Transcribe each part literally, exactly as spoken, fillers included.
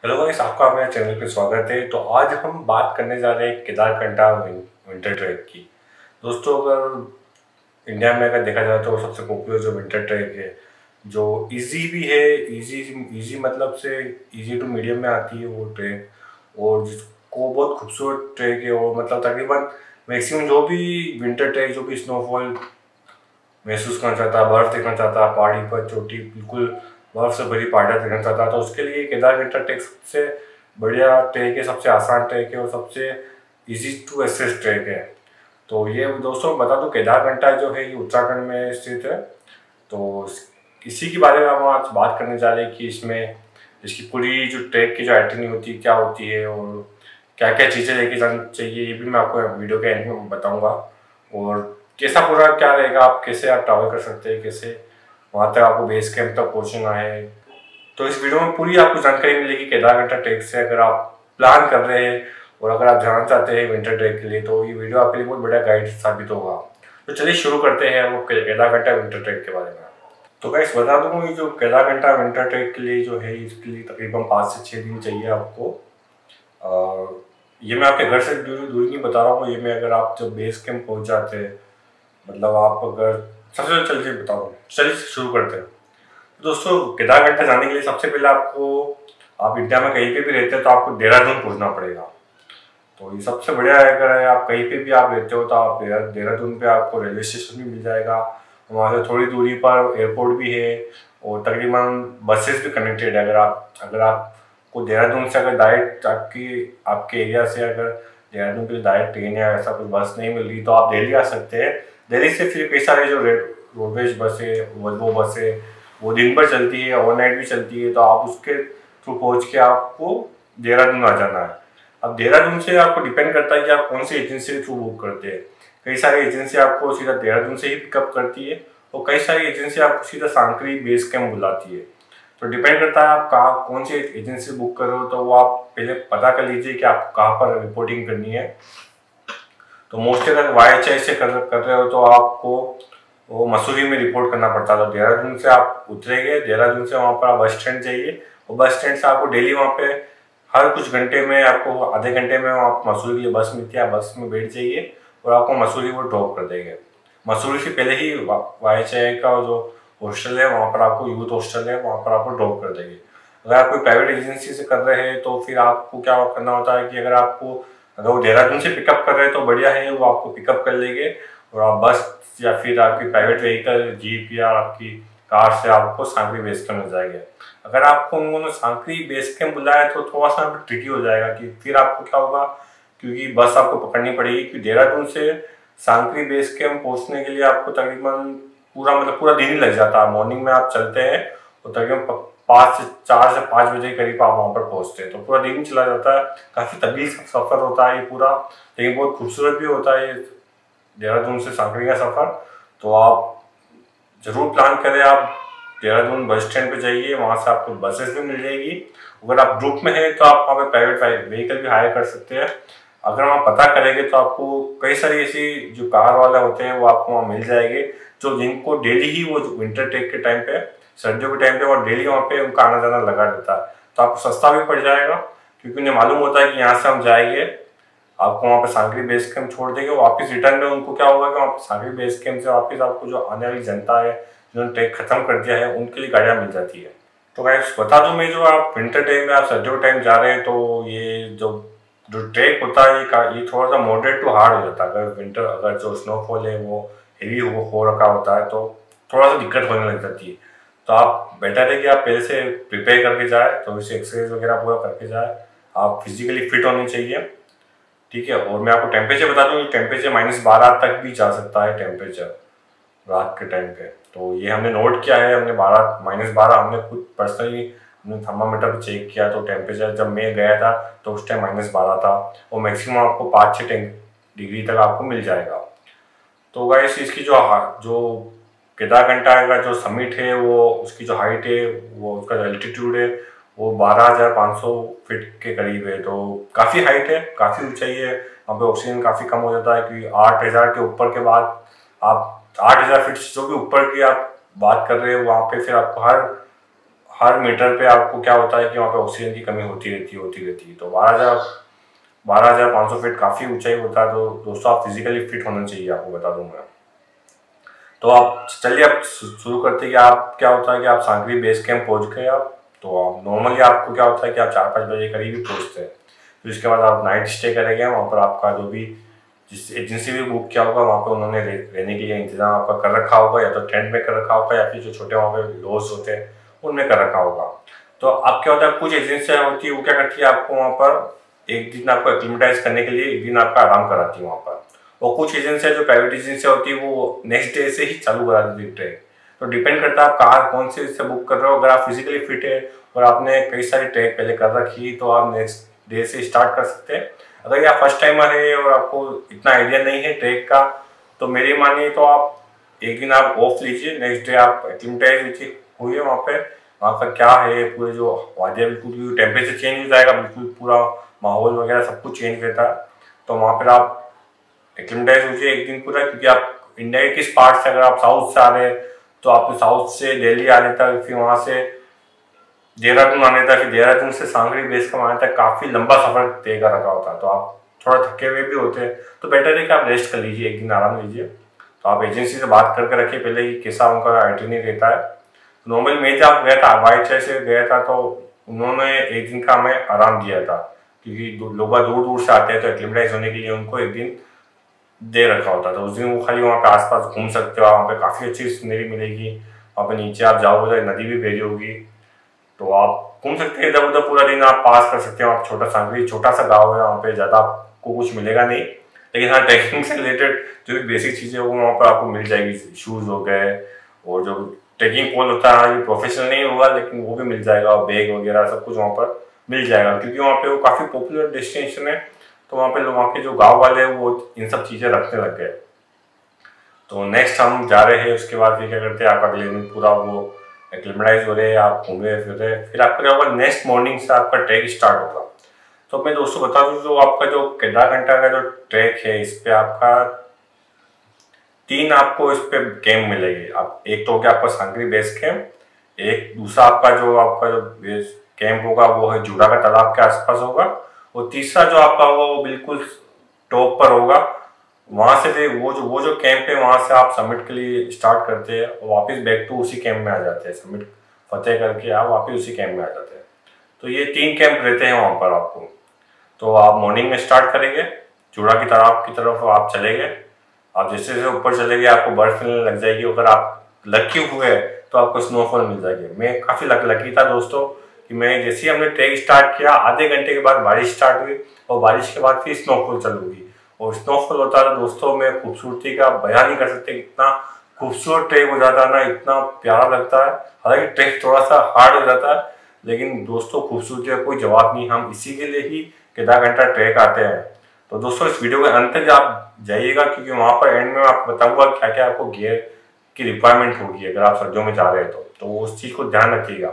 Hello guys, आपका हमारे channel पे स्वागत है। तो आज हम बात करने जा रहे हैं केदारकंठा विंटर ट्रैक की। दोस्तों, अगर इंडिया में अगर देखा जाए तो सबसे पॉपुलर जो विंटर ट्रैक है, जो इजी भी है, इजी इजी मतलब से इजी टू मीडियम में आती है वो ट्रैक, और जिसको बहुत खूबसूरत ट्रैक है। और मतलब तकरीबन मैक्सिमम जो भी विंटर ट्रैक, जो भी स्नोफॉल महसूस करना चाहता है, बर्फ देखना चाहता है, पहाड़ी पर चोटी बिल्कुल बर्फ से भरी पहाड़ियाँ देखना चाहता है, तो उसके लिए केदारकंठा ट्रैक सबसे बढ़िया ट्रैक है, सबसे आसान ट्रैक है और सबसे इजी टू एक्सेस ट्रैक है। तो ये दोस्तों बता दूं, केदारकंठा जो है ये उत्तराखंड में स्थित है। तो इसी के बारे में हम आज बात करने जा रहे हैं कि इसमें इसकी पूरी जो ट्रैक की जो आइटनरी होती है क्या होती है, और क्या क्या चीज़ें लेके जानी चाहिए, ये भी मैं आपको वीडियो के एंड में बताऊंगा। और कैसा पूरा क्या रहेगा, आप कैसे आप ट्रैवल कर सकते हैं, कैसे वहाँ तक आपको बेस कैंप तक पहुँचना है। तो इस वीडियो में पूरी आपको जानकारी मिलेगी केदारकंठा ट्रैक से। अगर आप प्लान कर रहे हैं और अगर आप जाना चाहते हैं विंटर ट्रैक के लिए, तो ये वीडियो आपके लिए बहुत बड़ा गाइड साबित होगा। तो चलिए शुरू करते हैं वो केदारकंठा विंटर ट्रैक के बारे में। तो गाइस बता दूँ, ये जो केदारकंठा विंटर ट्रैक के लिए जो है, इसके लिए तकरीबन पाँच से छः दिन चाहिए आपको। और ये मैं आपके घर से दूरी दूरी नहीं बता रहा हूँ, ये मैं अगर आप जब बेस कैंप पहुँच जाते हैं, मतलब आप अगर सबसे चलिए बताओ, चलिए शुरू करते हैं। दोस्तों, केदारकंठा जाने के लिए सबसे पहले आपको, आप इंडिया में कहीं पे भी रहते हैं तो आपको देहरादून पहुंचना पड़ेगा। तो ये सबसे बढ़िया है, अगर आप कहीं पे भी आप रहते हो तो आप देहरादून पे आपको रेलवे स्टेशन भी मिल जाएगा, वहाँ से थोड़ी दूरी पर एयरपोर्ट भी है, और तकरीबन बसेस भी कनेक्टेड है। अगर आप अगर आपको देहरादून से अगर डायरेक्ट आपकी आपके एरिया से अगर देहरादून के लिए डायरेक्ट ट्रेन या ऐसा कोई बस नहीं मिल रही, तो आप दिल्ली आ सकते हैं। दिल्ली से फिर कई सारे जो रोडवेज बस है, वो बस है, वो दिन भर चलती है, ओवरनाइट भी चलती है, तो आप उसके थ्रू पहुंच के आपको देहरादून आ जाना है। अब देहरादून से आपको डिपेंड करता है कि आप कौन सी एजेंसी के थ्रू बुक करते हैं। कई सारी एजेंसी आपको सीधा देहरादून से ही पिकअप करती है, और कई सारी एजेंसी आपको सीधा सांकरी बेस कैंप बुलाती है। तो डिपेंड करता है आप कहाँ कौन सी एजेंसी बुक कर रहे हो, तो वो आप पहले पता कर लीजिए कि आप कहाँ पर रिपोर्टिंग करनी है। तो मोस्टली अगर वाई एच आई से कर, कर रहे हो तो आपको वो मसूरी में रिपोर्ट करना पड़ता था। देहरादून से आप उतरेंगे, देहरादून से वहाँ पर आप बस स्टैंड जाइए, और बस स्टैंड से आपको डेली वहाँ पे हर कुछ घंटे में, आपको आधे घंटे में आप मसूरी के लिए बस मिलती है, बस में बैठ जाइए और आपको मसूरी वो ड्रॉप कर देंगे। मसूरी से पहले ही वाई एच आई का जो हॉस्टल है वहाँ पर आपको, यूथ हॉस्टल है, वहाँ पर आपको ड्रॉप कर देंगे। अगर आप कोई प्राइवेट एजेंसी से कर रहे हैं तो फिर आपको क्या करना होता है कि अगर आपको अगर वो देहरादून से पिकअप कर रहे हैं तो बढ़िया है, वो आपको पिकअप कर लेंगे और आप बस या फिर आपकी प्राइवेट व्हीकल जीप या आपकी कार से आपको सांकरी बेस कैंप मिल जाएगा। अगर आपको उन्होंने सांकरी बेस कैंप बुलाया तो थोड़ा सा ट्रिकी हो जाएगा कि फिर आपको क्या होगा, क्योंकि बस आपको पकड़नी पड़ेगी। क्योंकि देहरादून से सांकरी बेस कैंप पहुंचने के लिए आपको तकरीबन पूरा मतलब पूरा दिन ही लग जाता है। मॉर्निंग में आप चलते हैं तो तकरीबन पाँच से चार से पाँच बजे के करीब आप वहाँ पर पहुँचते हैं, तो पूरा दिन चला जाता है। काफ़ी तकलीफ सफ़र होता है ये पूरा, लेकिन बहुत खूबसूरत भी होता है देहरादून से सांकरी का सफ़र। तो आप ज़रूर प्लान करें, आप देहरादून बस स्टैंड पे जाइए, वहाँ से आपको बसेस भी मिल जाएगी। अगर आप ग्रुप में हैं तो आप वहाँ पे प्राइवेट व्हीकल भी हायर कर सकते हैं। अगर वहाँ पता करेंगे तो आपको कई सारी ऐसी जो कार वाले होते हैं वो आपको वहाँ मिल जाएंगे, जो जिनको डेली ही वो विंटर ट्रैक के टाइम पे, सर्दियों के टाइम पे वो डेली वहाँ पे उनका आना जाना लगा रहता है। तो आपको सस्ता भी पड़ जाएगा, क्योंकि उन्हें मालूम होता है कि यहाँ से हम जाएंगे, आपको वहाँ पे सांकरी बेस कैंप छोड़ देंगे, वापस रिटर्न में उनको क्या होगा कि वहाँ पे सांकरी बेस कैंप से वापस आपको जो आने वाली जनता है जिन्होंने ट्रैक खत्म कर दिया है उनके लिए गाड़ियाँ मिल जाती है। तो गाइस बता दूं मैं, जो आप विंटर टाइम में आप सर्दियों टाइम जा रहे हैं तो ये जो जो ट्रैक होता है ये ये थोड़ा सा मॉडरेट टू हार्ड हो जाता है। अगर विंटर अगर जो स्नोफॉल है वो हेवी हो, हो रखा होता है तो थोड़ा सा दिक्कत होने लग जाती है। तो आप बेटर है कि आप पहले से प्रिपेयर करके जाए, तो इसे एक्सरसाइज वगैरह पूरा करके जाए। आप फिजिकली फिट होनी चाहिए, ठीक है। और मैं आपको टेम्परेचर बता दूं, टेम्परेचर माइनस बारह तक भी जा सकता है टेम्परेचर रात के टाइम पे। तो ये हमने नोट किया है, हमने बारह माइनस बारह हमने खुद पर्सनली हमने थर्मामीटर पे चेक किया, तो टेम्परेचर जब मैं गया था तो उस टाइम माइनस बारह था, और मैक्सिमम आपको पाँच छः डिग्री तक आपको मिल जाएगा। तो गाइस इसकी जो जो केदारकंठा का जो समिट है, वो उसकी जो हाइट है, वो उसका जो एल्टीट्यूड है वो बारह हज़ार पाँच सौ फीट के करीब है। तो काफ़ी हाइट है, काफ़ी ऊंचाई है। वहाँ पे ऑक्सीजन काफ़ी कम हो जाता है, क्योंकि आठ हज़ार के ऊपर के बाद आप आठ हज़ार फीट जो भी ऊपर की आप बात कर रहे हो, वहाँ पे फिर आपको हर हर मीटर पे आपको क्या होता है कि वहाँ पे ऑक्सीजन की कमी होती रहती है होती रहती है। तो बारह हज़ार बारह हज़ार पाँच सौ फीट काफ़ी ऊंचाई होता है। तो दोस्तों आप फिजिकली फिट होना चाहिए, आपको बता दूं मैं। तो आप चलिए आप शुरू करते हैं कि आप क्या होता है कि आप सांकरी बेस कैंप पहुंच गए आप। तो आप नॉर्मली आपको क्या होता है कि आप चार पाँच बजे करीब ही पहुंचते हैं। फिर उसके बाद आप नाइट स्टे करेंगे वहाँ पर। आपका जो भी जिस एजेंसी भी बुक किया होगा वहाँ पर उन्होंने रहने के लिए इंतजाम आपका कर रखा होगा, या तो टेंट में कर रखा होगा या फिर जो छोटे वहाँ पे लॉज होते हैं उनमें कर रखा होगा। तो अब क्या होता है, कुछ एजेंसियाँ होती है वो क्या करती है, आपको वहाँ पर एक दिन आपको एक्लिमेटाइज करने के लिए एक दिन आपका आराम कराती है वहाँ पर। और कुछ एजेंसियाँ जो प्राइवेट एजेंसियाँ होती है वो नेक्स्ट डे से ही चालू करा देती है ट्रैक। तो डिपेंड करता है आप कार कौन से से बुक कर रहे हो। अगर आप फिजिकली फिट है और आपने कई सारी ट्रैक पहले कर रखी है तो आप नेक्स्ट डे से स्टार्ट कर सकते हैं। अगर आप फर्स्ट टाइमर है और आपको इतना आइडिया नहीं है ट्रैक का, तो मेरी मानिए तो आप एक दिन आप ऑफ लीजिए, नेक्स्ट डे आप एक्लिमेटाइज हुए वहाँ पे। वहाँ का क्या है पूरे जो वादियाँ बिल्कुल टेम्परेचर चेंज हो जाएगा, बिल्कुल पूरा माहौल वगैरह सब कुछ चेंज रहता है। तो वहाँ पर आप एक्लिमेटाइज हो जाइए एक दिन पूरा, क्योंकि आप इंडिया के किस पार्ट से, अगर आप साउथ से आ रहे हैं तो आपको साउथ से दिल्ली आने तक, फिर वहाँ से देहरादून आने तक, फिर देहरादून से सांगरी बेस कैंप आने तक काफ़ी लंबा सफर तय कर रखा होता है। तो आप थोड़ा थके हुए भी होते हैं, तो बेटर है कि आप रेस्ट कर लीजिए, एक दिन आराम लीजिए। तो आप एजेंसी से बात करके रखिए पहले ही कैसा उनका आइटिनरी रहता है। नॉर्मल मैं जब गया था वाइट चाय से गया था तो उन्होंने एक दिन का हमें आराम दिया था, क्योंकि लोग दूर दूर से आते हैं तो एक्लिमेटाइज होने के लिए उनको एक दिन दे रखा होता था। उस दिन वो खाली वहाँ पे आसपास घूम सकते हो, वहाँ पे काफ़ी अच्छी सीनरी मिलेगी। वहाँ पे नीचे आप जाओगे तो नदी भी बह होगी, तो आप घूम सकते हैं इधर उधर, पूरा दिन आप पास कर सकते हो। आप छोटा सांगरी छोटा सा गाँव है, वहाँ पे ज़्यादा आपको कुछ मिलेगा नहीं, लेकिन हाँ ट्रैकिंग से रिलेटेड जो भी बेसिक चीज़ें वो वहाँ पर आपको मिल जाएगी। शूज़ हो गए और जो ट्रैकिंग पोल होता है, ये प्रोफेशनल नहीं होगा लेकिन वो भी मिल जाएगा, और बैग वगैरह सब कुछ वहाँ पर मिल जाएगा, क्योंकि वहाँ पे वो काफ़ी पॉपुलर डेस्टिनेशन है। तो वहाँ पे वहाँ के जो गाँव वाले हैं वो इन सब चीज़ें रखने लग गए। तो नेक्स्ट हम जा रहे हैं, उसके बाद फिर क्या करते हैं, आप अगले दिन पूरा वो एक्लिमेटाइज हो रहे हैं, आप घूम रहे फिर रहे, फिर आपका क्या होगा, नेक्स्ट मॉर्निंग से आपका ट्रैक स्टार्ट होगा। तो मैं दोस्तों बता दूं, जो आपका जो केदारकंठा का जो ट्रैक है इस पे आपका तीन आपको इस पे कैंप मिलेंगे। आप एक तो हो गया आपका सांकरी बेस कैंप, एक दूसरा आपका जो आपका जो बेस कैंप होगा वो है जूड़ा का तालाब के आसपास होगा, और तीसरा जो आपका होगा वो बिल्कुल टॉप पर होगा। वहां से फिर वो जो वो जो कैंप है वहां से आप समिट के लिए स्टार्ट करते हैं और वापस बैक टू उसी कैंप में आ जाते हैं। समिट फतेह करके आप वापस उसी कैंप में आ जाते हैं। तो ये तीन कैंप रहते हैं वहां पर आपको। तो आप मॉर्निंग में स्टार्ट करेंगे, जूड़ा की तालाब की तरफ आप चले गए। आप जैसे जैसे ऊपर चले गए आपको बर्फ मिलने लग जाएगी। अगर आप लकी हुए तो आपको स्नोफॉल मिल जाएगी। मैं काफ़ी लक लकी था दोस्तों कि मैं जैसे ही हमने ट्रैक स्टार्ट किया आधे घंटे के बाद बारिश स्टार्ट हुई, और बारिश के बाद फिर स्नोफॉल चालू हुई। और स्नोफॉल होता था दोस्तों, मैं खूबसूरती का बयान नहीं कर सकते, इतना खूबसूरत ट्रैक हो जाता है ना, इतना प्यारा लगता है। हालांकि ट्रैक थोड़ा सा हार्ड हो जाता है, लेकिन दोस्तों खूबसूरती का कोई जवाब नहीं। हम इसी के लिए ही केदारकंठा ट्रैक आते हैं। तो दोस्तों इस वीडियो के अंत तक आप जाइएगा, क्योंकि वहां पर एंड में आपको बताऊंगा क्या क्या आपको गियर की रिक्वायरमेंट होगी अगर आप सर्दियों में जा रहे हैं तो तो उस चीज को ध्यान रखिएगा।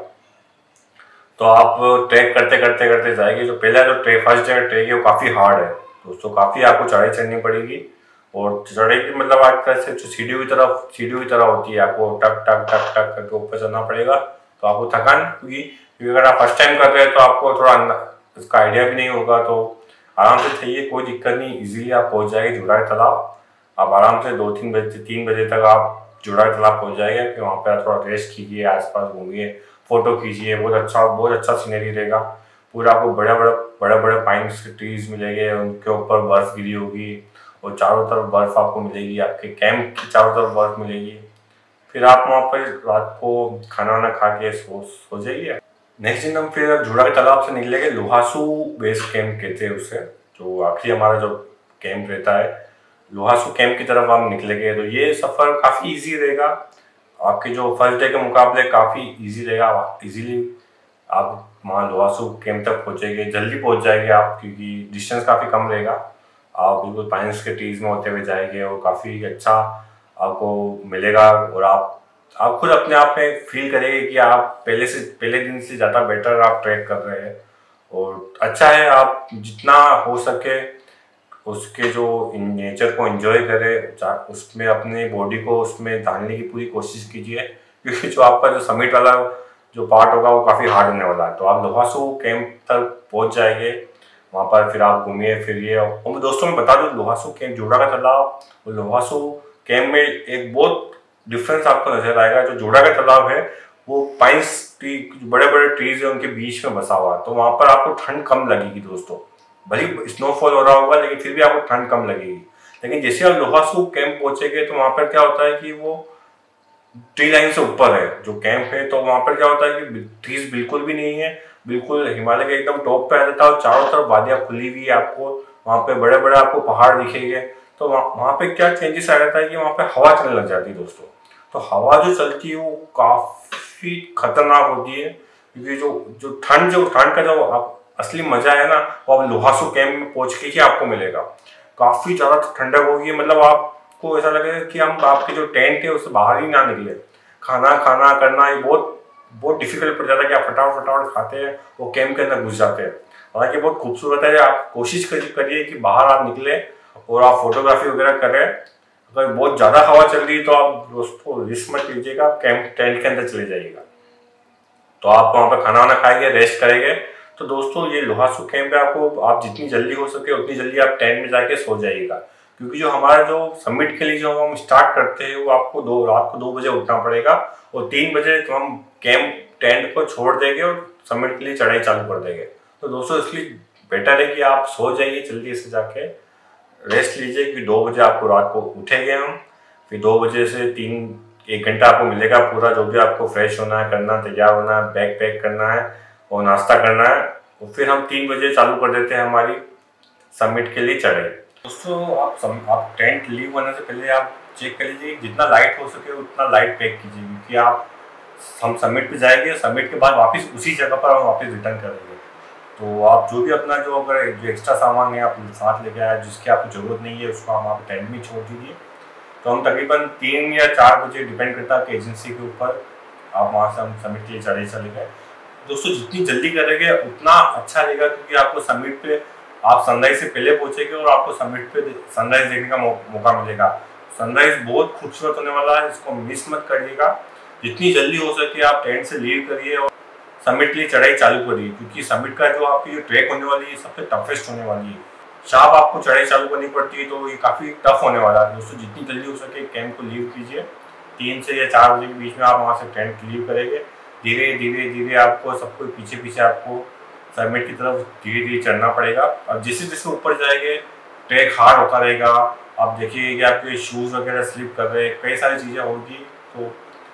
तो आप ट्रैक करते करते करते जाएंगे। जो पहला जो ट्रैक फर्स्ट जगह ट्रैक है वो काफी हार्ड है दोस्तों, काफी आपको चढ़ाई चढ़नी पड़ेगी। और चढ़ाई की मतलब आज तरह से सीढ़ियों की तरफ सीढ़ियों की तरह होती है, आपको टक टक टक टक करके ऊपर चढ़ना पड़ेगा। तो आपको थकान क्योंकि क्योंकि अगर आप फर्स्ट टाइम कर रहे हैं तो आपको थोड़ा इसका आइडिया भी नहीं होगा, तो आराम से चाहिए, कोई दिक्कत नहीं, इजीली आप पहुंच जाएंगे जुड़ा तालाब। आप आराम से दो तीन बजे तीन बजे तक आप जुड़ा तालाब पहुंच जाएंगे। फिर वहाँ पे थोड़ा रेस्ट कीजिए, आसपास घूमिए, फोटो खींचिए, बहुत अच्छा बहुत अच्छा सीनरी रहेगा। पूरा आपको बड़े बड़े बड़े बड़े पाइन्स के ट्रीज मिलेंगे, उनके ऊपर बर्फ गिरी होगी और चारों तरफ बर्फ आपको मिलेगी, आपके कैंप की चारों तरफ बर्फ मिलेगी। फिर आप वहाँ पर रात को खाना वाना खा के सो सो जाइए। नेक्स्ट दिन हम फिर जुड़ा के तालाब से निकलेंगे, लोहासू बेस कैंप कहते हैं उसे, जो आखिरी हमारा जो कैंप रहता है लोहासू कैंप की तरफ हम निकलेंगे। तो ये सफ़र काफ़ी इजी रहेगा, आपके जो फर्स्ट डे के मुकाबले काफ़ी इजी रहेगा। इजीली आप वहाँ लोहासू कैंप तक पहुँचेंगे, जल्दी पहुँच जाएंगे आप, क्योंकि डिस्टेंस काफ़ी कम रहेगा। आप बिल्कुल पाइन्स के ट्रीज में होते हुए जाएंगे और काफ़ी अच्छा आपको मिलेगा। और आप आप खुद अपने आप में फील करेंगे कि आप पहले से पहले दिन से ज़्यादा बेटर आप ट्रैक कर रहे हैं। और अच्छा है, आप जितना हो सके उसके जो नेचर को एंजॉय करें, उसमें अपने बॉडी को उसमें डालने की पूरी कोशिश कीजिए, क्योंकि जो आपका जो समिट वाला जो पार्ट होगा वो काफ़ी हार्ड होने वाला है। तो आप लोहासू कैंप तक पहुंच जाएंगे, वहाँ पर फिर आप घूमिए फिरिए। और मैं दोस्तों में बता दूँ, लोहासू कैंप जोड़ा का तालाब और लोहासू कैंप में एक बहुत डिफरेंस आपको नजर आएगा। जो जोड़ा का तालाब है वो पाइन्स ट्री, बड़े बड़े ट्रीज है उनके बीच में बसा हुआ है, तो वहाँ पर आपको ठंड कम लगेगी दोस्तों। भले स्नोफॉल हो रहा होगा लेकिन फिर भी आपको ठंड कम लगेगी। लेकिन जैसे आप लोहासू कैंप पहुंचेंगे तो वहाँ पर क्या होता है कि वो ट्री लाइन से ऊपर है जो कैंप है, तो वहाँ पर क्या होता है कि ट्रीज बिल्कुल भी नहीं है, बिल्कुल हिमालय के एकदम टॉप पे आ जाता है और चारों तरफ वादियां खुली हुई है। आपको वहाँ पे बड़े बड़े आपको पहाड़ दिखेंगे। तो वहाँ पे क्या चेंजेस आ जाता है कि वहाँ पे हवा चलने लग जाती है दोस्तों। तो हवा जो चलती है वो काफी खतरनाक होती है, क्योंकि जो जो ठंड जो ठंड का जो आप असली मजा है ना वो आप लोहासू कैंप में पहुंच के ही आपको मिलेगा। काफी ज्यादा ठंडक होगी, मतलब आपको ऐसा लगेगा कि हम आपके जो टेंट है उससे बाहर ही ना निकले। खाना खाना करना ये बहुत बहुत डिफिकल्ट पड़ जाता है कि आप फटाफट फटाफट खाते हैं वो कैंप के अंदर घुस जाते हैं। हालांकि बहुत खूबसूरत है, आप कोशिश करिए कि बाहर आप निकले और आप फोटोग्राफी वगैरह करें। अगर बहुत ज्यादा हवा चल रही है तो आप दोस्तों रिस्क मत लीजिएगा, कैंप टेंट के अंदर चले जाइएगा। तो आप वहाँ पर खाना वाना खाएंगे, रेस्ट करेंगे। तो दोस्तों ये लोहासू कैंप है, आपको आप जितनी जल्दी हो सके उतनी जल्दी आप टेंट में जाके सो जाइएगा, क्योंकि जो हमारा जो समिट के लिए जो हम स्टार्ट करते हैं वो आपको दो रात को दो बजे उठना पड़ेगा और तीन बजे तो हम कैंप टेंट को छोड़ देंगे और समिट के लिए चढ़ाई चालू कर देंगे। तो दोस्तों इसलिए बेटर है कि आप सो जाइए जल्दी से जाके रेस्ट लीजिए, क्योंकि दो बजे आपको रात को उठेंगे हम, फिर दो बजे से तीन एक घंटा आपको मिलेगा पूरा, जो भी आपको फ्रेश होना है, करना, तैयार होना है, बैग पैक करना है और नाश्ता करना है। और फिर हम तीन बजे चालू कर देते हैं हमारी समिट के लिए चढ़ाई। दोस्तों आप सम, आप टेंट लीव होने से पहले आप चेक कर लीजिए जितना लाइट हो सके उतना लाइट पैक कीजिए, क्योंकि आप हम समिट पे जाएंगे, समिट के बाद वापस उसी जगह पर हम वापस रिटर्न करेंगे। तो आप जो भी अपना जो अगर जो एक्स्ट्रा सामान है आप साथ लेके आए जिसकी आपको जरूरत नहीं है उसको हम आप टेंट में छोड़ दीजिए। तो हम तकरीबन तीन या चार बजे, डिपेंड करता है कि एजेंसी के ऊपर, आप वहाँ से हम समिट के लिए चढ़े चले गए। दोस्तों जितनी जल्दी करेंगे उतना अच्छा रहेगा, क्योंकि आपको समिट पे आप सनराइज से पहले पहुंचेंगे और आपको समिट पे सनराइज देखने का मौका मिलेगा। सनराइज बहुत खूबसूरत होने वाला है, इसको मिस मत करिएगा। जितनी जल्दी हो सके आप टेंट से लीव करिए और समिट के लिए चढ़ाई चालू करिए, क्योंकि समिट का जो आपकी जो ट्रैक होने वाली है सबसे टफेस्ट होने वाली है। शाम आपको चढ़ाई चालू करनी पड़ती है तो ये काफ़ी टफ होने वाला है। दोस्तों जितनी जल्दी हो सके कैंप को लीव कीजिए, तीन से या चार बजे के बीच में आप वहाँ से टेंट लीव करेंगे। धीरे धीरे धीरे आपको सबको पीछे पीछे आपको समिट की तरफ धीरे धीरे चढ़ना पड़ेगा। अब जैसे जैसे ऊपर जाएंगे ट्रैक हार्ड होता रहेगा, आप देखिए कि आपके शूज़ वगैरह स्लिप कर रहे हैं, कई सारी चीज़ें होगी। तो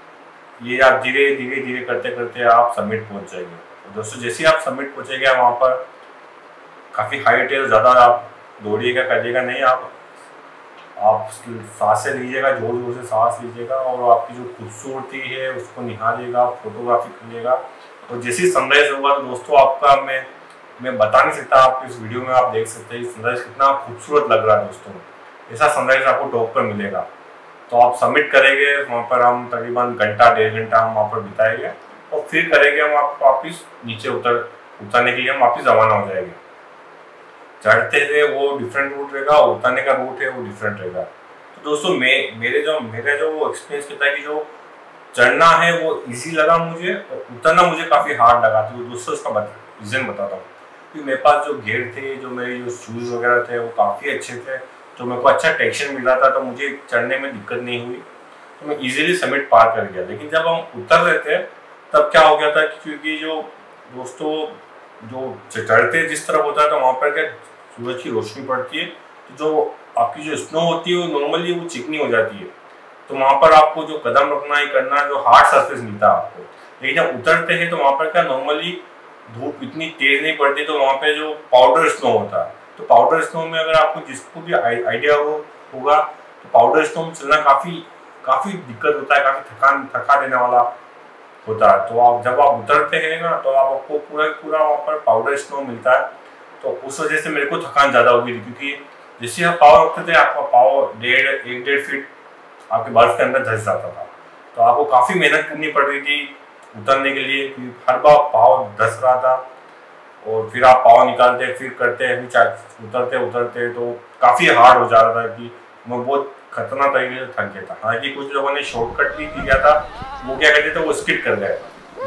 ये आप धीरे धीरे धीरे करते करते आप समिट पहुँच जाएंगे। तो दोस्तों जैसे ही आप समिट पहुँचेंगे वहाँ पर काफ़ी हाइट है, ज़्यादा आप दौड़िएगा करिएगा नहीं, आप आप सांसें लीजिएगा, जोर जोर से सांस लीजिएगा और आपकी जो खूबसूरती है उसको निहारिएगा, फोटोग्राफी करिएगा। और जैसे सनराइज होगा तो दोस्तों आपका मैं मैं बता नहीं सकता, आप इस वीडियो में आप देख सकते हैं सनराइज कितना खूबसूरत लग रहा है दोस्तों। ऐसा सनराइज आपको टॉप पर मिलेगा। तो आप सबमिट करेंगे, वहाँ पर हम तकरीबन घंटा डेढ़ घंटा हम वहाँ पर बिताएंगे और फिर करेंगे हम आपको वापस नीचे उतर उतरने के लिए हम वापस रवाना हो जाएंगे। चढ़ते हुए वो डिफरेंट रूट रहेगा, उतरने का रूट है वो डिफरेंट रहेगा। तो दोस्तों मैं मेरे जो मेरा जो एक्सपीरियंस कहता है कि जो चढ़ना है वो इजी लगा मुझे और उतरना मुझे काफ़ी हार्ड लगा। तो दोस्तों इसका रीज़न बताता हूँ कि मेरे पास जो गियर थे, जो मेरे जो शूज़ वगैरह थे वो काफ़ी अच्छे थे, तो मेरे को अच्छा टेक्शन मिल रहा था, तो मुझे चढ़ने में दिक्कत नहीं हुई, तो मैं इजीली समिट पार कर गया। लेकिन जब हम उतर रहे थे तब क्या हो गया था, क्योंकि जो दोस्तों जो चढ़ते जिस तरफ होता है तो वहाँ पर क्या सूरज की रोशनी पड़ती है, तो जो आपकी जो स्नो होती है वो नॉर्मली वो चिकनी हो जाती है, तो वहाँ पर आपको जो कदम रखना ही करना, जो हार्ड सरफेस मिलता है आपको। लेकिन जब उतरते हैं तो वहाँ पर क्या नॉर्मली धूप इतनी तेज नहीं पड़ती, तो वहाँ पे जो पाउडर स्नो होता है, तो पाउडर स्नो में अगर आपको जिसको भी आइडिया हो होगा तो पाउडर स्नो में चलना काफ़ी काफ़ी दिक्कत होता है, काफ़ी थकान थका देने वाला होता है। तो आप जब आप उतरते हैं ना तो आप आपको पूरा पूरा वहाँ पर पाउडर स्नो मिलता है, तो उस वजह से मेरे को थकान ज़्यादा हो गई थी, क्योंकि जैसे आप पाव रखते थे आपका पाव डेढ़ एक डेढ़ फीट आपके बर्फ के अंदर धंस जाता था, तो आपको काफ़ी मेहनत करनी पड़ रही थी उतरने के लिए, क्योंकि हर बार पाव धंस रहा था और फिर आप पाव निकालते फिर करते फिर उतरते उतरते तो काफ़ी हार्ड हो जा रहा था कि मैं बहुत खतरनाक तरीके से थक गया था। हालांकि कुछ लोगों ने शॉर्टकट भी किया था, वो क्या करते थे वो स्किप कर गए,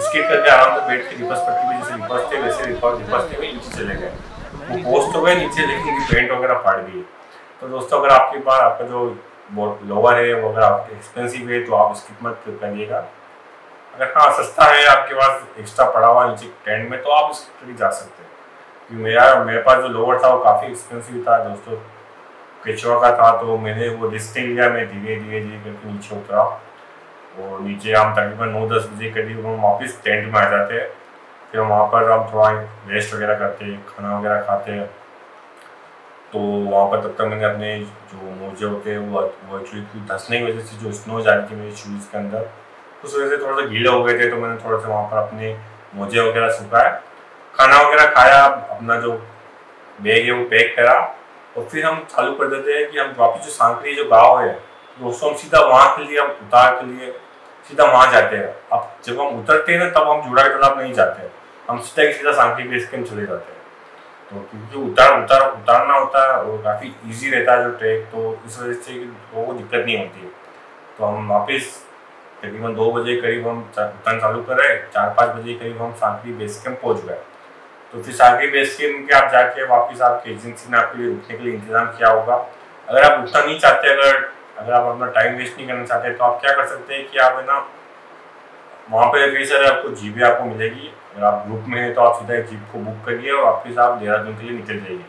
स्किड करके आराम से बैठ के रिवर्स पट्टी में जैसे रिवर्स थे वैसे रिवर्स थे नीचे चले गए। वो पोस्ट तो गए नीचे, लेकिन उनकी पेंट वगैरह फाड़ गई। तो दोस्तों अगर आपके पास आपका जो लोअर है वो अगर आपके एक्सपेंसिव है तो आप स्किप मत करिएगा। अगर हाँ सस्ता है आपके पास एक्स्ट्रा पड़ा हुआ नीचे टेंट में तो आप स्किप करके जा सकते हैं। क्योंकि मेरा मेरे पास जो लोअर था वो काफ़ी एक्सपेंसिव था दोस्तों, केचुआ का था, तो मैंने वो रिस्क लिया। मैं धीरे धीरे धीरे करके नीचे उतरा और नीचे हम तकरीबन नौ दस बजे करीब हम वापस टेंट में आ जाते हैं। फिर वहाँ पर हम थोड़ा रेस्ट वगैरह करते हैं, खाना वगैरह खाते हैं। तो वहाँ पर तब तक मैंने अपने जो मोजे होते हैं वो वो एक्चुअली धंसने की वजह से जो स्नो जा रही थी मेरे शूज़ के अंदर, उस वजह से थोड़ा सा गीले हो गए थे। तो मैंने थोड़ा सा वहाँ पर अपने मोजे वगैरह सुखाया, खाना वगैरह खाया, अपना जो बैग है वो पैक करा और फिर हम चालू कर देते हैं कि हम वापस जो सांकरी जो गाँव है दोस्तों, हम सीधा वहाँ के लिए हम उतार के लिए सीधा वहाँ जाते हैं। अब जब हम उतरते हैं ना तब हम जूड़ा के तालाब नहीं जाते हैं, हम सीधा सीधा सांकरी बेस कैंप चले जाते हैं। तो क्योंकि उतार उतार उतारना होता है और काफ़ी इजी रहता है जो ट्रैक, तो इस वजह से लोगों को दिक्कत नहीं होती है। तो हम वापस तकरीबन दो बजे करीब हम उतरना चालू कर रहे, चार पाँच बजे करीब हम सांकरी बेस कैंप पहुँच गए। तो फिर सांकरी बेस कैंप के आप जाके वापस आपकी एजेंसी ने आपके लिए रुकने के लिए इंतजाम किया होगा। अगर आप रुकना नहीं चाहते, अगर अगर आप अपना टाइम वेस्ट नहीं करना चाहते तो आप क्या कर सकते हैं कि आप है ना वहाँ पर कई सारे आपको जीपें आपको मिलेगी। अगर आप ग्रुप में हैं तो आप सीधा एक जीप को बुक करिए और वापस आप देहरादून के लिए निकल जाइए।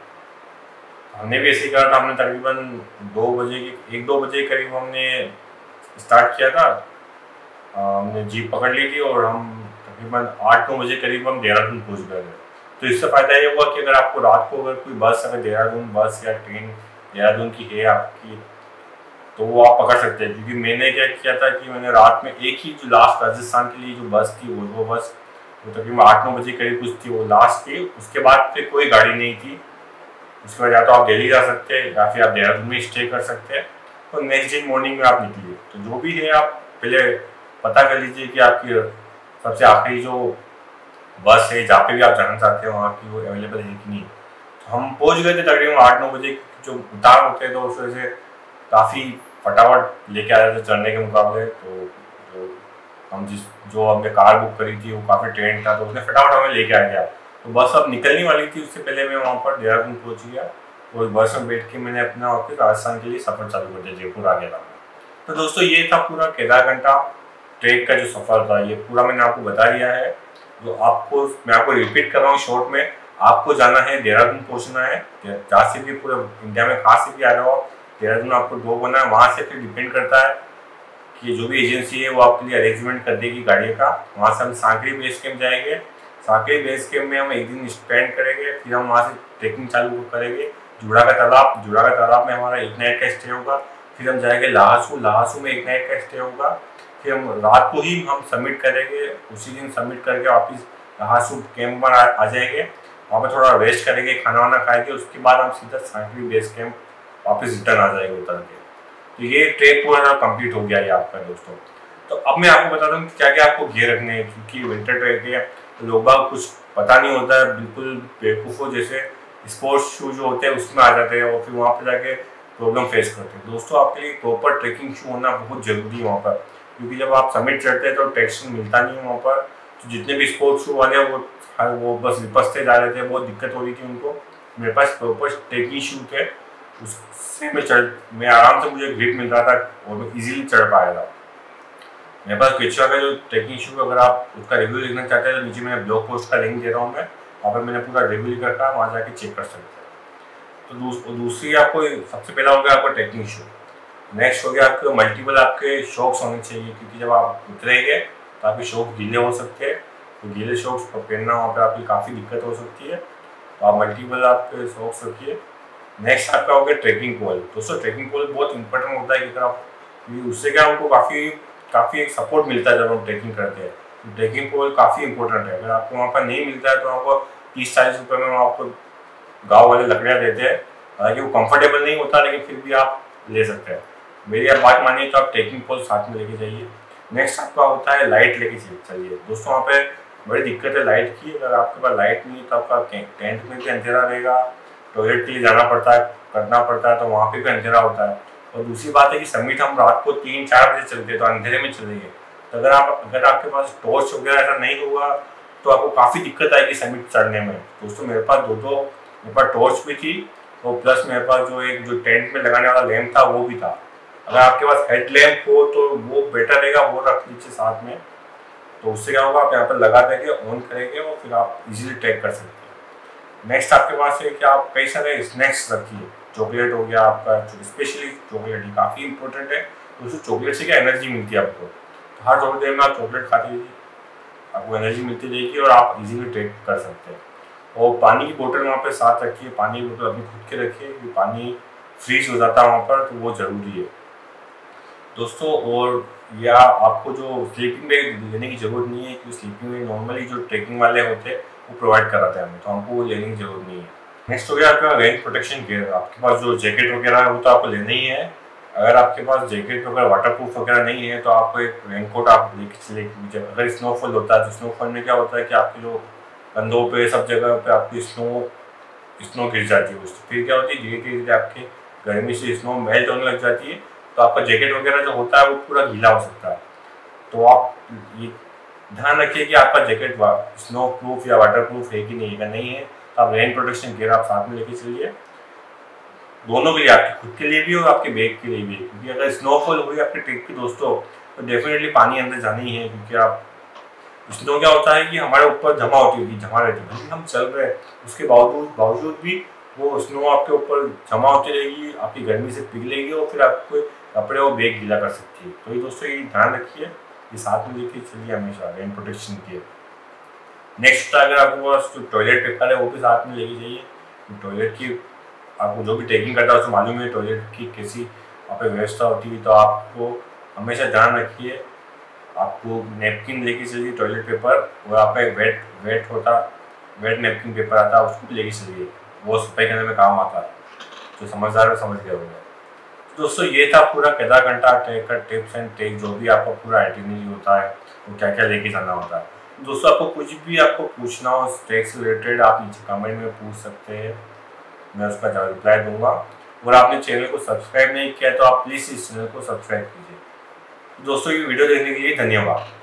हमने भी ऐसे ही करा था, हमने तकरीबन दो बजे के एक दो बजे करीब हमने स्टार्ट किया था, हमने जीप पकड़ ली थी और हम तकरीबन आठ नौ बजे करीब हम देहरादून पहुँच गए थे। तो इससे फ़ायदा ये हुआ कि अगर आपको रात को अगर कोई बस अगर देहरादून बस या ट्रेन देहरादून की है आपकी तो वो आप पकड़ सकते हैं। क्योंकि मैंने क्या किया था कि मैंने रात में एक ही जो लास्ट राजस्थान के लिए जो बस थी वो वो बस वो तकरीबन आठ नौ बजे करीब कुछ थी, वो लास्ट थी। उसके बाद फिर कोई गाड़ी नहीं थी। उसके बाद या तो आप दिल्ली जा सकते हैं या फिर आप देहरादून में स्टे कर सकते हैं और नेक्स्ट डे मॉर्निंग में आप निकलिए। तो जो भी है आप पहले पता कर लीजिए कि आपकी सबसे आखिरी जो बस है जहाँ पे भी आप जाना चाहते हैं वहाँ की वो अवेलेबल है कि नहीं। तो हम पहुँच गए थे तकरीबन आठ नौ बजे। जो उतार होते हैं तो उस वजह से काफ़ी फटाफट लेके आ जाते चढ़ने के मुकाबले। तो जो हम जिस जो हमने कार बुक करी थी वो काफ़ी ट्रेंड था तो उसने फटाफट हमें लेके आ गया। तो बस अब निकलने वाली थी, उससे पहले मैं वहाँ पर देहरादून पहुँच गया और बस में बैठ के मैंने अपना वापस राजस्थान के लिए सफ़र चालू कर दिया, जयपुर आ गया था। तो दोस्तों ये था पूरा केदारकंठा ट्रेक का जो सफ़र था, ये पूरा मैंने आपको बता दिया है। जो आपको मैं आपको रिपीट कर रहा हूँ शॉर्ट में, आपको जाना है देहरादून पहुँचना है, जहाँ से भी पूरे इंडिया में कहाँ से भी आ रहे हो देहरादून आपको ड्रॉप होना है। वहाँ से फिर डिपेंड करता है कि जो भी एजेंसी है वो आपके लिए अरेंजमेंट कर देगी गाड़ी का। वहाँ से हम सांकरी बेस कैंप जाएंगे, सांकरी बेस कैंप में हम एक दिन स्पेंड करेंगे, फिर हम वहाँ से ट्रेकिंग चालू करेंगे जूड़ा का तालाब। जूड़ा का तालाब में हमारा एक नाइट का स्टे होगा। फिर हम जाएंगे लाहसू, लाहसू में एक नाइट का स्टे होगा। फिर हम रात को ही हम सबमिट करेंगे, उसी दिन सबमिट करके वापस लाहसू कैंप पर आ जाएंगे। वहाँ पर थोड़ा रेस्ट करेंगे, खाना वाना खाएंगे, उसके बाद हम सीधा सांकरी बेस कैंप वापस रिटर्न आ जाएंगे उतर के। तो ये ट्रेक पूरा कंप्लीट हो गया है आपका दोस्तों। तो अब मैं आपको बता दूं क्या क्या आपको गियर रखने हैं, क्योंकि विंटर ट्रेक है तो लोग बाग कुछ पता नहीं होता है, बिल्कुल बेवकूफ़ों जैसे स्पोर्ट्स शू जो होते हैं उसमें आ जाते हैं और फिर वहाँ पर जाके प्रॉब्लम फेस करते हैं। दोस्तों आपके लिए प्रॉपर ट्रेकिंग शू होना बहुत ज़रूरी है वहाँ पर, क्योंकि जब आप समिट चढ़ते हैं तो ट्रैक्शन मिलता नहीं है वहाँ पर। तो जितने भी स्पोर्ट्स शू वाले वो वो बस रिपसते जा रहे थे, बहुत दिक्कत हो रही थी उनको। मेरे पास प्रॉपर ट्रेकिंग शू थे, उससे मैं चढ़ मैं आराम से मुझे ग्रिप मिल रहा था और मैं इजीली चढ़ पाया था। मेरे पास केचुआ का जो ट्रेकिंग शू, अगर आप उसका रिव्यू देखना चाहते हैं तो नीचे मैंने ब्लॉग पोस्ट का लिंक दे रहा हूँ मैं, वहाँ पर मैंने पूरा रिव्यू लिख रखा है, वहाँ जाके चेक कर सकते हैं। तो दूस, दूसरी आपको सबसे पहला हो गया आपका ट्रेकिंग शू। नेक्स्ट हो गया आपके मल्टीपल आपके शॉक्स होने चाहिए, क्योंकि जब आप उतरेंगे तो आपके शॉक्स गीले हो सकते हैं। तो गीले शॉक्स पहनना वहाँ पर आपकी काफ़ी दिक्कत हो सकती है, तो आप मल्टीपल आपके शॉक्स रखिए। नेक्स्ट आपका हो गया ट्रेकिंग पोल। दोस्तों ट्रेकिंग पोल बहुत इंपॉर्टेंट होता है, क्योंकि आप उससे क्या हमको काफ़ी काफ़ी एक सपोर्ट मिलता है जब हम ट्रेकिंग करते हैं। तो ट्रेकिंग पोल काफ़ी इंपॉर्टेंट है। अगर आपको वहाँ पर नहीं मिलता है तो आपको तीस चालीस रुपये में आपको गाँव वाले लकड़ियाँ देते हैं। हालांकि वो कंफर्टेबल नहीं होता, लेकिन फिर भी आप ले सकते हैं। मेरी आप बात मानिए तो आप ट्रेकिंग पोल साथ में लेके जाइए। नेक्स्ट आपका होता है लाइट लेके चलिए। दोस्तों वहाँ पे बड़ी दिक्कत है लाइट की। अगर आपके पास लाइट नहीं है तो आपका टेंट में भी अंधेरा रहेगा, टॉयलेट के लिए जाना पड़ता है, करना पड़ता है, तो वहाँ पे भी अंधेरा होता है। और दूसरी बात है कि समिट हम रात को तीन चार बजे चलते हैं तो अंधेरे में चलेंगे तो अगर आप अगर आपके पास टॉर्च वगैरह ऐसा नहीं होगा तो आपको काफ़ी दिक्कत आएगी समिट चढ़ने में। दोस्तों मेरे पास दो दो मेरे पास टॉर्च भी थी और प्लस मेरे पास जो एक जो टेंट में लगाने वाला लैंप था वो भी था। अगर आपके पास हेड लैंप हो तो वो बेटर रहेगा, वो रख लीजिए साथ में। तो उससे क्या होगा, आप यहाँ पर लगा देंगे, ऑन करेंगे और फिर आप इजीली ट्रैक कर सकते हैं। नेक्स्ट आपके पास है कि आप कई सारे स्नैक्स रखिए। चॉकलेट हो गया आपका, स्पेशली चॉकलेट ही काफ़ी इंपॉर्टेंट है। तो उस चॉकलेट से क्या एनर्जी मिलती है आपको, तो हर थोड़ी देर में आप चॉकलेट खाते रहिए, आपको एनर्जी मिलती रहेगी और आप इजीली ट्रैक कर सकते हैं। और पानी की बोतल वहाँ पे साथ रखिए, पानी की बोतल अपनी खुद के रखिए क्योंकि पानी फ्रीज हो जाता है वहाँ पर, तो वो ज़रूरी है दोस्तों। और या आपको जो स्लीपिंग बैग लेने की ज़रूरत नहीं है क्योंकि स्लीपिंग बैग नॉर्मली जो ट्रैकिंग वाले होते हैं वो प्रोवाइड कराते हैं हमें, तो हमको वो लेने की ज़रूरत नहीं है। नेक्स्ट हो गया आपका रेन प्रोटेक्शन गियर। आपके पास जो जैकेट वगैरह है वो तो आपको लेना ही है। अगर आपके पास जैकेट वगैरह वाटरप्रूफ वगैरह नहीं है तो आपको एक रेनकोट आप लेके चले लीजिए। अगर स्नोफॉल होता है तो स्नोफॉल में क्या होता है कि आपके जो कंधों पे सब जगह पे आपकी स्नो स्नो गिर जाती है, उससे फिर क्या होती है धीरे धीरे आपके गर्मी से स्नो मेल्ट होने लग जाती है, तो आपका जैकेट वगैरह जो होता है वो पूरा गीला हो सकता है। तो आप ये ध्यान रखिए कि आपका जैकेट स्नो प्रूफ या वाटर प्रूफ है कि नहीं। अगर नहीं है तो आप रेन प्रोटेक्शन गियर आप साथ में लेके चलिए, दोनों के लिए, आपके खुद के लिए भी और आपके बैग के लिए भी। क्योंकि अगर स्नोफॉल हुई आपके ट्रिप की दोस्तों तो डेफिनेटली पानी अंदर जाना ही है, क्योंकि आप स्नो क्या होता है कि हमारे ऊपर जमा होती होगी, जमा रहती है, हम चल रहे हैं उसके बावजूद बावजूद भी वो स्नो आपके ऊपर जमा होती रहेगी, आपकी गर्मी से पिघलेगी और फिर आपको कपड़े और बैग गीला कर सकती है। तो ये दोस्तों ये ध्यान रखिए, ये साथ में लेके चलिए हमेशा रेन प्रोटेक्शन के। नेक्स्ट अगर आपके पास जो टॉयलेट पेपर है वो भी साथ में लेके जाइए। टॉयलेट की आपको जो भी ट्रैकिंग करता है उसको मालूम है टॉयलेट की कैसी वहाँ पे व्यवस्था होती है, तो आपको हमेशा ध्यान रखिए। आपको नैपकिन लेके चलिए, टॉयलेट पेपर, और आप पे वेट वेट होता वेट नैपकिन पेपर आता है उसको भी लेके चलिए, वो सफाई करने में काम आता है। तो समझदार है समझ गया होगा। तो दोस्तों ये था पूरा केदारकंठा ट्रैक का टिप्स एंड ट्रिक, जो भी आपका पूरा आइटिनरी होता है वो क्या क्या लेके जाना होता है। दोस्तों आपको कुछ भी आपको पूछना हो ट्रैक से रिलेटेड आप नीचे कमेंट में पूछ सकते हैं, मैं उसका रिप्लाई दूंगा। और आपने चैनल को सब्सक्राइब नहीं किया तो आप प्लीज़ इस चैनल को सब्सक्राइब कीजिए। दोस्तों ये वीडियो देखने के लिए धन्यवाद।